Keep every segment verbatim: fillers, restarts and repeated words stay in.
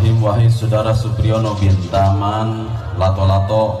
Bismillahirrahmanirrahim. Wahai saudara Supriyono bin Taman, lato-lato.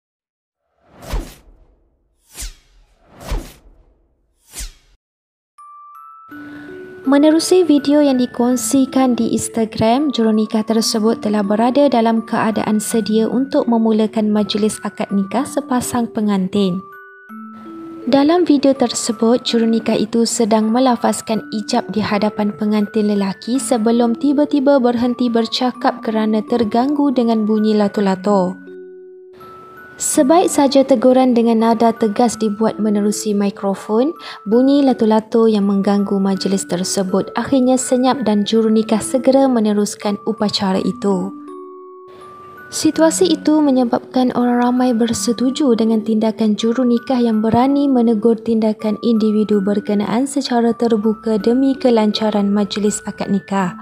Menerusi video yang dikongsikan di Instagram, jurunikah tersebut telah berada dalam keadaan sedia untuk memulakan majlis akad nikah sepasang pengantin. Dalam video tersebut, jurunikah itu sedang melafazkan ijab di hadapan pengantin lelaki sebelum tiba-tiba berhenti bercakap kerana terganggu dengan bunyi lato-lato. Sebaik saja teguran dengan nada tegas dibuat menerusi mikrofon, bunyi lato-lato yang mengganggu majlis tersebut akhirnya senyap dan jurunikah segera meneruskan upacara itu. Situasi itu menyebabkan orang ramai bersetuju dengan tindakan jurunikah yang berani menegur tindakan individu berkenaan secara terbuka demi kelancaran majlis akad nikah.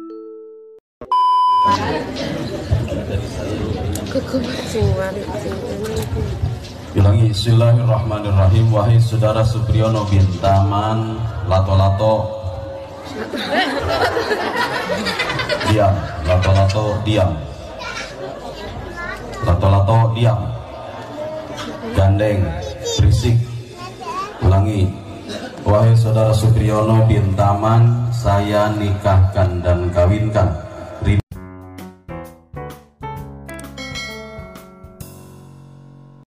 Ulangi. Bismillahirrahmanirrahim. Wahai saudara Supriyono bin Taman, lato-lato. Diam, lato-lato, diam. Lato-lato, diam. Gandeng, berisik. Ulangi. Wahai saudara Supriyono bin Taman, saya nikahkan dan kawinkan